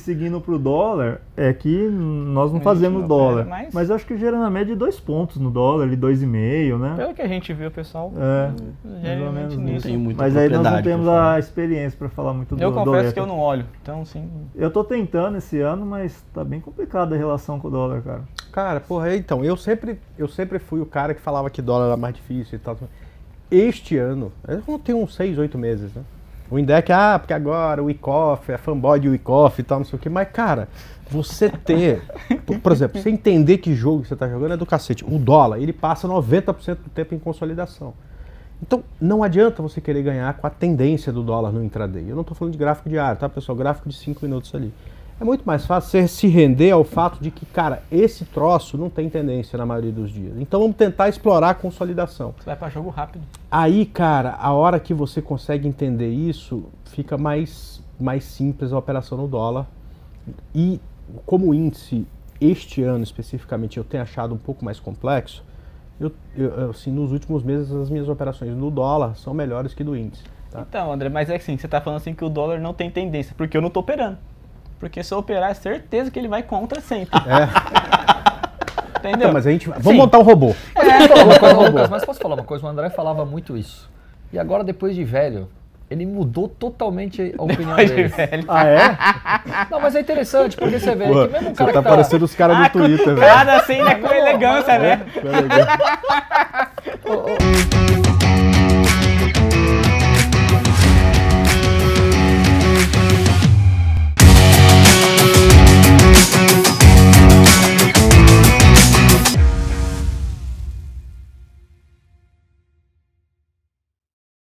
seguindo pro dólar, é que nós não fazemos dólar. Mas eu acho que gera na média 2 pontos no dólar, 2,5, né? Pelo que a gente viu, pessoal. Mais ou menos nisso. Mas aí nós não temos a experiência para falar muito do dólar. Eu confesso que eu não olho, então sim. Eu tô tentando esse ano, mas tá bem complicada a relação com o dólar, cara. Cara, porra, então, eu sempre fui o cara que falava que dólar era mais difícil e tal. Este ano, eu tenho uns 6, 8 meses, né? O Indec, porque agora o Wyckoff, é fanboy de Wyckoff e tal, não sei o que. Mas, cara, você ter... Por exemplo, você entender que jogo você tá jogando é do cacete. O dólar, ele passa 90% do tempo em consolidação. Então, não adianta você querer ganhar com a tendência do dólar no intraday. Eu não tô falando de gráfico diário, tá, pessoal? Gráfico de 5 minutos ali. É muito mais fácil você se render ao fato de que, cara, esse troço não tem tendência na maioria dos dias. Então vamos tentar explorar a consolidação. Você vai para jogo rápido. Aí, cara, a hora que você consegue entender isso, fica mais simples a operação no dólar. E como o índice, este ano especificamente, eu tenho achado um pouco mais complexo, assim, nos últimos meses as minhas operações no dólar são melhores que do índice. Tá? Então, André, mas é que sim, você está falando assim que o dólar não tem tendência, porque eu não estou operando. Porque se eu operar, é certeza que ele vai contra sempre. Entendeu? Então, mas a gente... Vamos montar um robô. Lucas, mas posso falar uma coisa? O André falava muito isso. E agora, depois de velho, ele mudou totalmente a opinião dele. Ah, é? Não, mas é interessante, porque você vê que mesmo um cara você tá que parecendo os caras do Twitter, velho. Cada assim, né, com elegância, né? Com elegância.